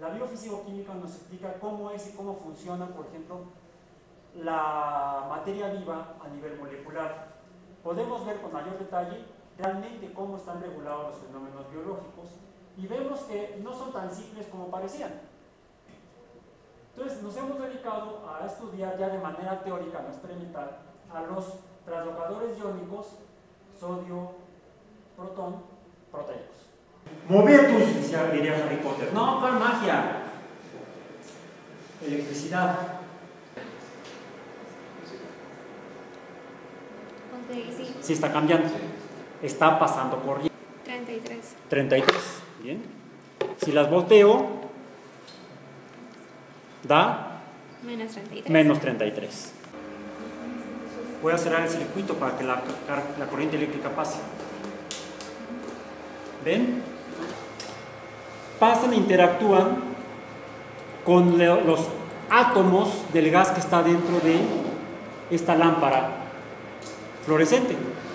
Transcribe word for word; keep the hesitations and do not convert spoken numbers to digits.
La biofísico-química nos explica cómo es y cómo funciona, por ejemplo, la materia viva a nivel molecular. Podemos ver con mayor detalle realmente cómo están regulados los fenómenos biológicos y vemos que no son tan simples como parecían. Entonces nos hemos dedicado a estudiar ya de manera teórica, no experimental, a los translocadores iónicos sodio, protón, proteicos. Movetus, diría Harry Potter. No, ¿cuál magia? Electricidad. Ok, sí. Sí está cambiando. Está pasando corriente. treinta y tres. treinta y tres. Bien. Si las volteo, da Menos treinta y tres. menos treinta y tres. Voy a cerrar el circuito para que la, la corriente eléctrica pase. ¿Ven? Pasan e interactúan con los átomos del gas que está dentro de esta lámpara fluorescente.